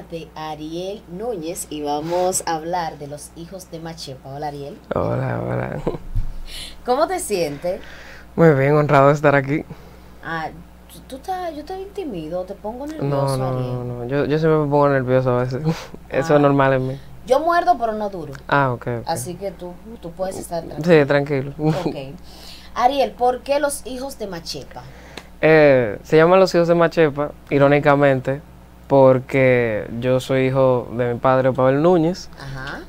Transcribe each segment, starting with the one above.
de Ariel Núñez y vamos a hablar de los hijos de Machepa. Hola, Ariel. Hola, hola. ¿Cómo te sientes? Muy bien, honrado de estar aquí. Ah, yo te intimido, te pongo No, nervioso, no, Ariel. no, no. Yo siempre me pongo nervioso a veces. Eso es Ah, normal en mí. yo muerdo, pero no duro. Ah, ok, ok. Así que tú puedes estar Sí, tranquilo. tranquilo. Ok. Ariel, ¿por qué los hijos de Machepa? Se llaman Los Hijos de Machepa, irónicamente, porque yo soy hijo de mi padre, Pavel Núñez, Ajá.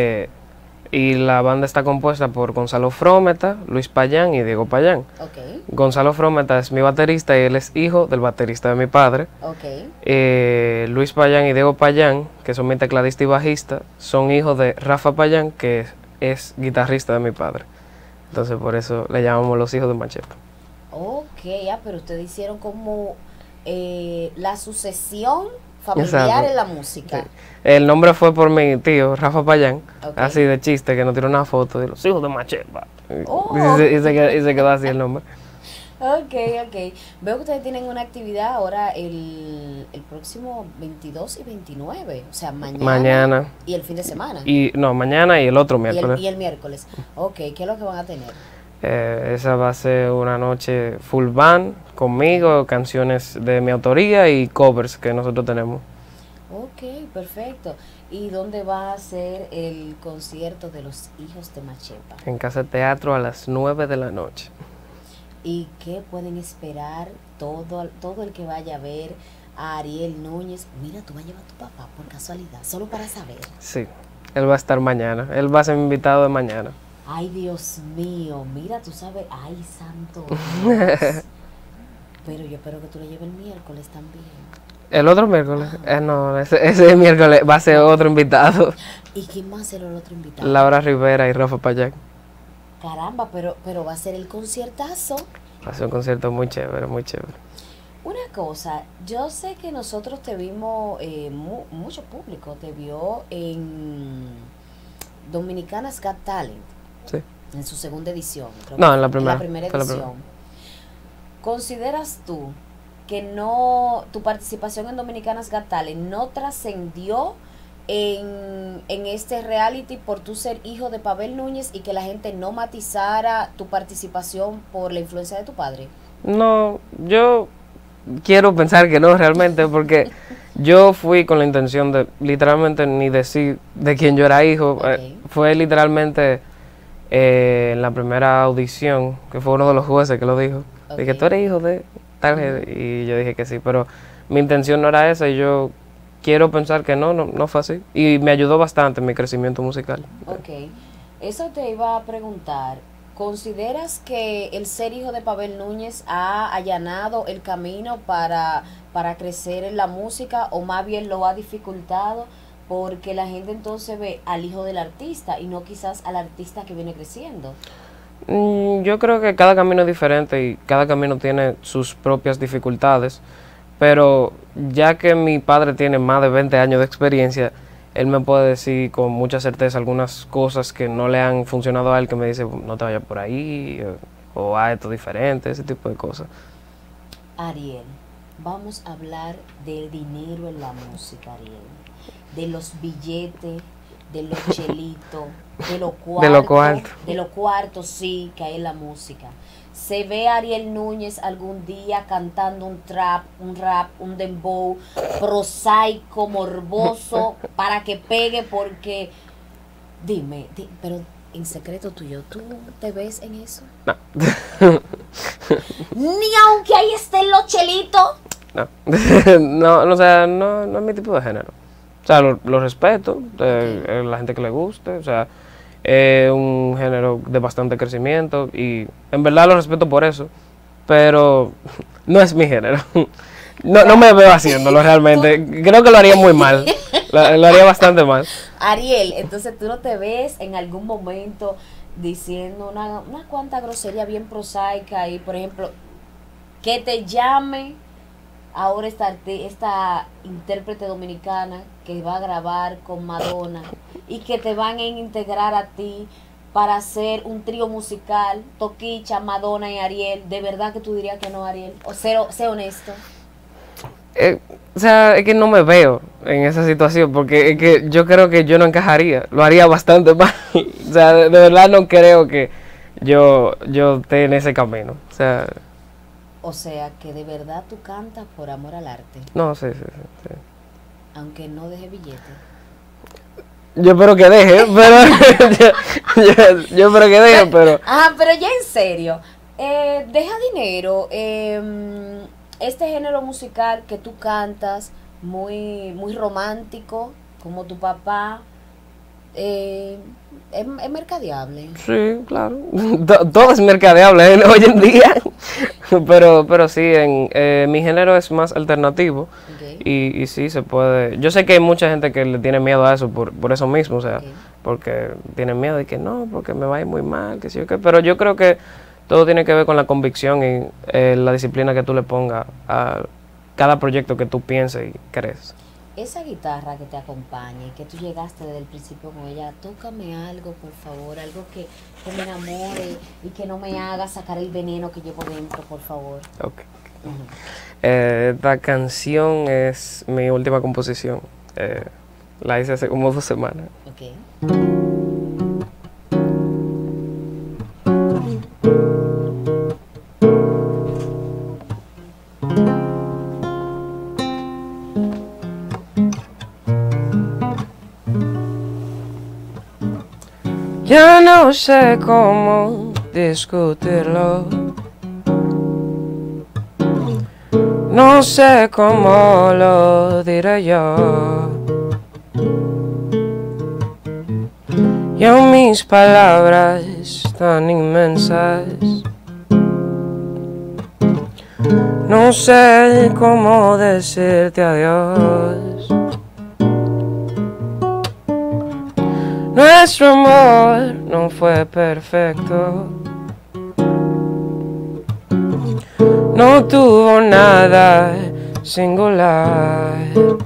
y la banda está compuesta por Gonzalo Frómeta, Luis Payán y Diego Payán. Ok. Gonzalo Frómeta es mi baterista y él es hijo del baterista de mi padre. Ok. Luis Payán y Diego Payán, que son mi tecladista y bajista, son hijos de Rafa Payán, que es guitarrista de mi padre. Entonces por eso le llamamos Los Hijos de Machepa. Ok, pero ustedes hicieron como la sucesión familiar Exacto. en la Sí. música. El nombre fue por mi tío, Rafa Payán, Ok. así de chiste, que nos tiró una foto de Los Hijos de Machepa. Oh. Y se quedó así el nombre. Ok, ok. Veo que ustedes tienen una actividad ahora el próximo 22 y 29, o sea, Mañana. y el fin de semana. No, mañana y el otro Y miércoles. y el miércoles. Ok, ¿qué es lo que van a tener? Esa va a ser una noche full band conmigo, canciones de mi autoría y covers que nosotros tenemos Ok, perfecto. ¿Y dónde va a ser el concierto de los hijos de Machepa? en Casa Teatro a las 9 de la noche. ¿Y qué pueden esperar todo el que vaya a ver a Ariel Núñez? Mira, tú vas a llevar a tu papá por casualidad, solo para saber. Sí, él va a estar mañana. Él va a ser mi invitado de mañana. Ay, Dios mío, mira, tú sabes, ay, santo Dios. Pero yo espero que tú le lleves el miércoles también. El otro miércoles, no, ese miércoles va a ser otro invitado. ¿Y quién más será el otro invitado? Laura Rivera y Rafa Payán. Caramba, pero va a ser el conciertazo. Va a ser un concierto muy chévere, muy chévere. Una cosa, yo sé que nosotros te vimos, mucho público te vio en Dominicanas Got Talent, Sí. en su segunda edición. Creo No, que en la fue primera. edición. Fue la primera. ¿Consideras tú que tu participación en Dominicanas Got Talent no trascendió en este reality por tu ser hijo de Pavel Núñez y que la gente no matizara tu participación por la influencia de tu padre? No, yo quiero pensar que no realmente, porque yo fui con la intención de literalmente ni decir de quién yo era hijo. Ok. Fue literalmente en la primera audición, que fue uno de los jueces que lo dijo. Ok. Dije, tú eres hijo de tal gente?" Y yo dije que sí, pero mi intención no era esa y yo quiero pensar que no fue así. Y me ayudó bastante en mi crecimiento musical. Ok, eso te iba a preguntar. ¿Consideras que el ser hijo de Pavel Núñez ha allanado el camino para crecer en la música o más bien lo ha dificultado porque la gente entonces ve al hijo del artista y no quizás al artista que viene creciendo? Yo creo que cada camino es diferente y cada camino tiene sus propias dificultades, pero ya que mi padre tiene más de 20 años de experiencia, él me puede decir con mucha certeza algunas cosas que no le han funcionado a él, que me dice, no te vayas por ahí, o haz esto diferente, ese tipo de cosas. Ariel, vamos a hablar del dinero en la música, Ariel. De los billetes, de los chelitos, de los De lo cuarto. de los cuartos, sí, que hay en la música. ¿Se ve a Ariel Núñez algún día cantando un trap, un rap, un dembow prosaico, morboso, para que pegue? Porque, dime, pero en secreto tuyo, ¿tú te ves en eso? No. Ni aunque ahí estén los chelitos. No. No, o sea, no es mi tipo de género. O sea, lo respeto, la gente que le guste, o sea, es un género de bastante crecimiento y en verdad lo respeto por eso, pero no es mi género. No me veo haciéndolo realmente, creo que lo haría muy mal, lo haría bastante mal. Ariel, entonces tú no te ves en algún momento diciendo una cuanta grosería bien prosaica y, por ejemplo, que te llame ahora esta intérprete dominicana que va a grabar con Madonna y que te van a integrar a ti para hacer un trío musical, Toquicha, Madonna y Ariel? ¿De verdad que tú dirías que no, Ariel? O sé honesto. O sea, es que no me veo en esa situación, porque es que yo creo que yo no encajaría, lo haría bastante mal. O sea, de verdad no creo que yo esté en ese camino. O sea, que de verdad tú cantas por amor al arte, No, sí, sí, sí, sí. aunque no deje billete. Yo espero que deje, pero yo espero que deje, pero Pero ya en serio, deja dinero. Este género musical que tú cantas, muy romántico, como tu papá, es mercadeable. sí, claro. Todo es mercadeable hoy en día. Pero sí, mi género es más alternativo. Okay, Y sí, se puede. Yo sé que hay mucha gente que le tiene miedo a eso por eso mismo, o sea, okay. porque tienen miedo de que no, porque me va a ir muy mal, que sí o qué. Pero yo creo que todo tiene que ver con la convicción y la disciplina que tú le pongas a cada proyecto que tú pienses y crees. Esa guitarra que te acompaña y que tú llegaste desde el principio con ella, tócame algo, por favor, algo que me enamore y que no me haga sacar el veneno que llevo dentro, por favor. Okay. Ujú. Esta canción es mi última composición. La hice hace como 2 semanas. Okay. Ya no sé cómo discutirlo. No sé cómo lo diré yo. Y aún mis palabras tan inmensas. No sé cómo decirte adiós. Nuestro amor no fue perfecto. No tuvo nada singular.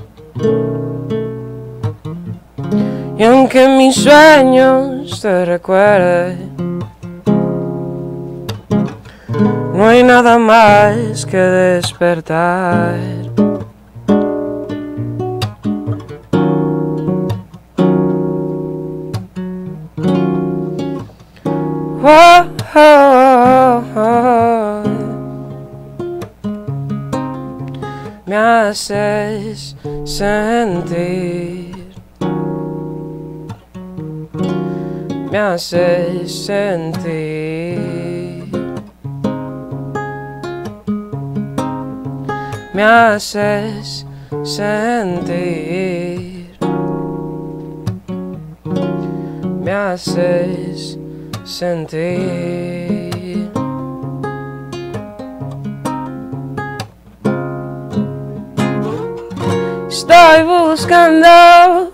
Y aunque mis sueños te recuerden, no hay nada más que despertar. Oh, oh, oh, oh. Me haces sentir. Me haces sentir. Me haces sentir. Me haces sentir. Estoy buscando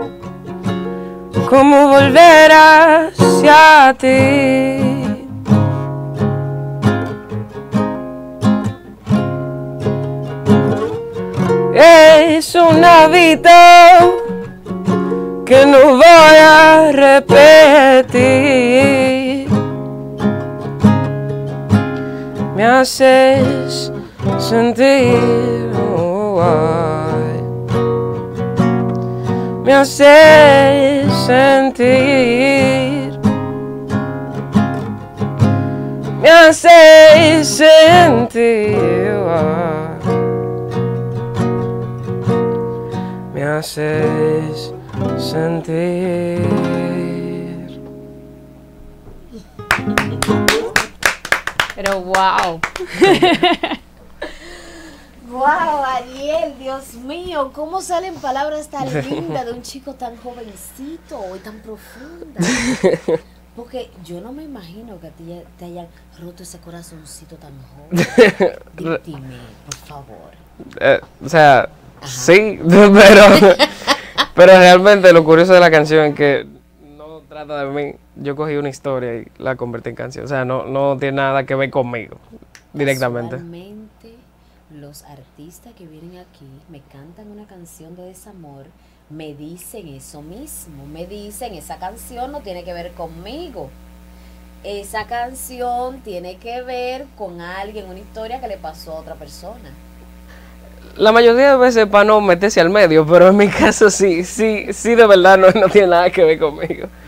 cómo volver hacia ti. Es un hábito que no voy a repetir. Me haces sentir, me haces sentir, me haces sentir, me haces sentir. Pero wow. Wow, Ariel, Dios mío, ¿cómo salen palabras tan lindas de un chico tan jovencito y tan profunda? Porque yo no me imagino que a ti te hayan roto ese corazoncito tan joven. Dime, por favor. O sea, Ajá. sí, pero realmente lo curioso de la canción es que no trata de mí. Yo cogí una historia y la convertí en canción. O sea, no tiene nada que ver conmigo directamente. Casualmente, los artistas que vienen aquí me cantan una canción de desamor, me dicen eso mismo, me dicen, esa canción no tiene que ver conmigo, esa canción tiene que ver con alguien, una historia que le pasó a otra persona. La mayoría de veces para no meterse al medio, pero en mi caso sí de verdad no tiene nada que ver conmigo.